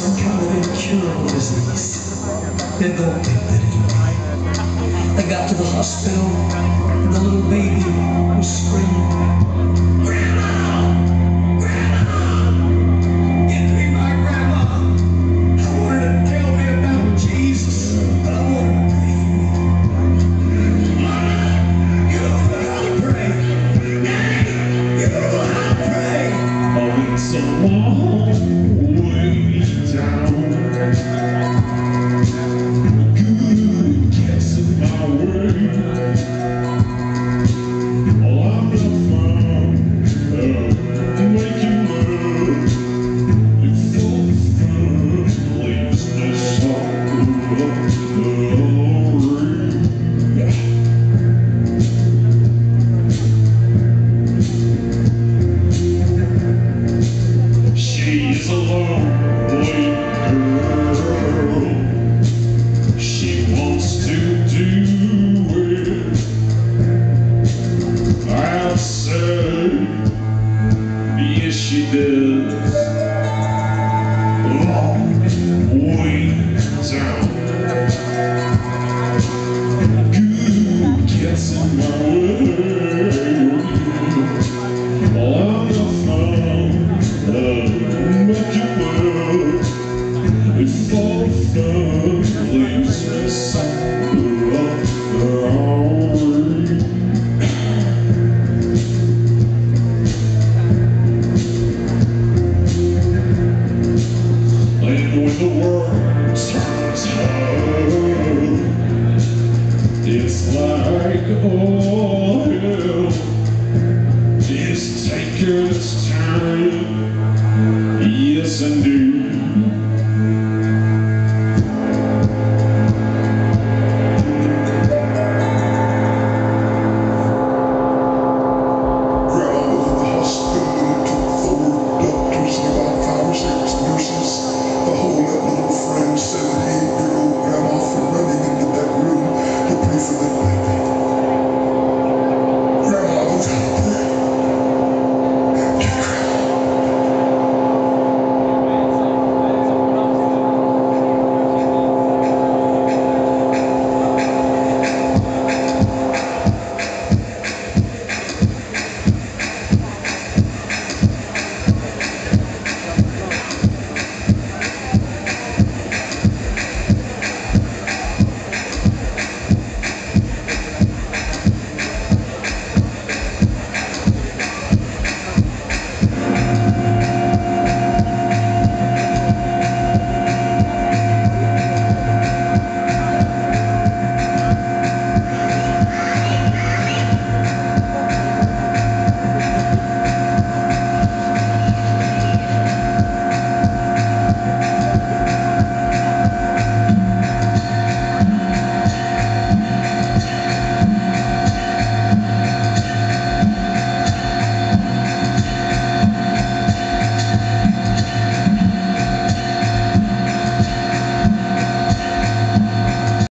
some kind of incurable disease. They don't think that it'll be. They got to the hospital, and the little baby was screaming, "Grandma! Grandma! Get me my grandma! I wanted to tell me about Jesus, but I wanted to pray for me. Mama, you know how to pray. Daddy, you know how to pray." Oh, it's a long way down. Good gets in my way. Oh, I'm not found making love. It's so fun, leaves me sorry. Yeah. She's a lonely girl. She wants to do it. I say, yes she does. Long way down. Good gets in my way. I'm not found making love. It's all fun, leaves me sorry. And when the world turns hard, it's like, oh,